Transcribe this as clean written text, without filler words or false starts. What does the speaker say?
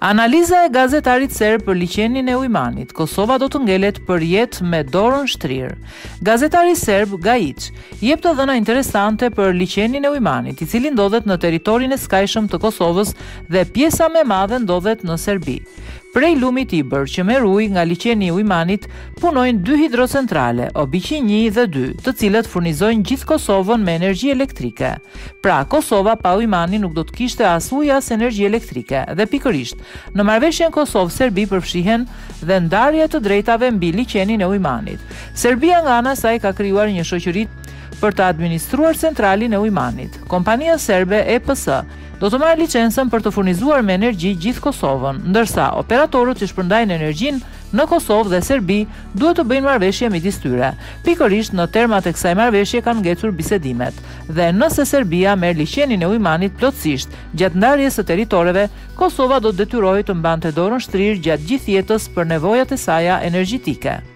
Analiza e gazetarit serb për liçenin e Ujmanit. Kosova do të ngelet për jetë me dorën shtrirë. Gazetari serb Gajic jep të dhëna interesante për liçenin e Ujmanit, i cili ndodhet në territorin e skajshëm të Kosovës dhe pjesa më e madhe ndodhet në Serbi. Prej lumit Ibër që merr ujë nga liçeni i Ujmanit punojnë 2 hidrocentrale, Obiqi 1 dhe 2, të cilët furnizojnë gjithë Kosovën me energji elektrike. Pra, Kosova pa Ujmani nuk do të kishte as ujë as energji elektrike dhe pikërisht në marrëveshjen Kosovë-Serbi përfshihen dhe ndarje të drejtave mbi liçenin e Ujmanit. Serbia nga ana e saj ka krijuar një shoqëri për të administruar centralin e Ujmanit. Kompania serbe EPS do të marrë licencën për të furnizuar me energji gjithë Kosovën, ndërsa operatorët që shpërndajnë energjinë në Kosovë dhe Serbi duhet të bëjnë marrëveshje midis tyre. Pikërisht në termat e kësaj marrëveshje kanë ngecur bisedimet dhe nëse Serbia merr liçenin e Ujmanit plotësisht gjatë ndarjes së territoreve, Kosova do të detyrohej të mbante dorën shtrirë gjatë gjithë jetës për nevojat e saj energjetike.